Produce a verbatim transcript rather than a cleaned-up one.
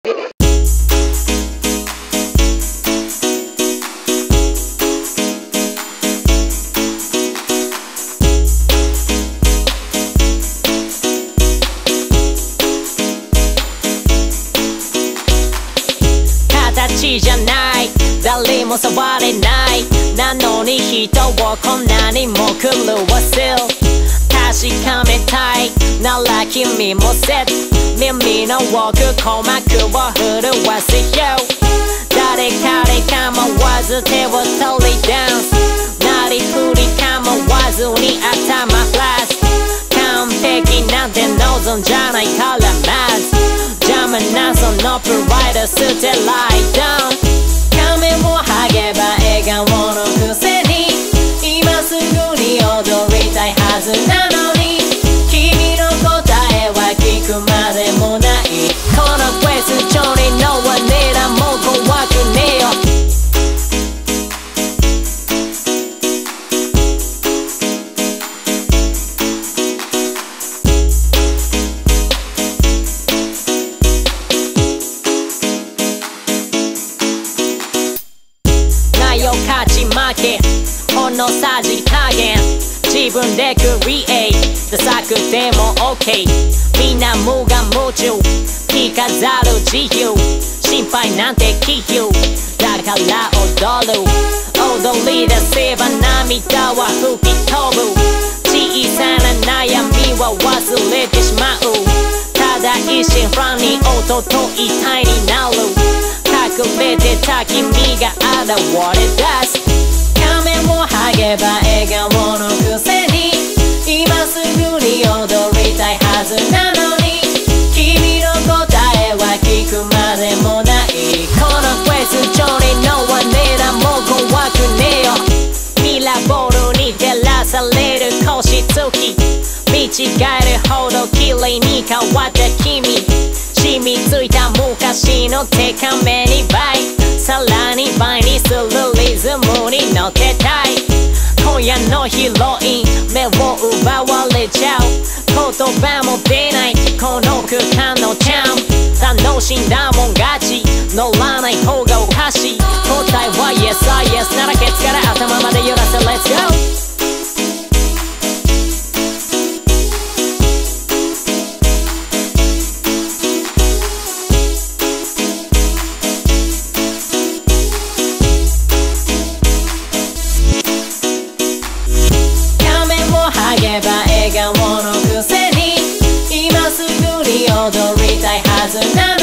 形じゃない誰も触れないなのに人をこんなにも狂わせる確かめたいなら君もせ耳の奥鼓膜を震わせよう誰彼構わず手を取りダンスなりふり構わずに頭フラス完璧なんて望んじゃないからまず邪魔なそのプライド捨てライダウン仮面を剥げば笑顔のくせに今すぐに踊りたいはずなのに君の答えは聞くまでもないこのクエスチョンにのはねらもう怖くねえよ勝ち負けほんのさじ加減自分でクリエイトダサくても OK みんな無我夢中着飾る自由心配なんて杞憂だから踊る踊り出せば涙は吹き飛ぶ小さな悩みは忘れてしまうただ一心不乱に音と一体になる隠れてた君が現れ出す仮面を剥げば笑顔のくせに今すぐに踊りたいはずなのに君の答えは聞くまでもないこのクエスチョンにのはねらもう怖くねえよミラーボールに照らされる星月見違えるほど綺麗に変わった君染みついた昔の手カメに倍さらに倍にするリズムに乗ってたい今夜のヒロイン目を奪われちゃう言葉も出ないこの空間のチャン楽しんだもん勝ち乗らない方がおかしい答えは Yes I Yes ならケツから頭まで揺らせ Let's go剥げば笑顔のくせに今すぐに踊りたいはずなの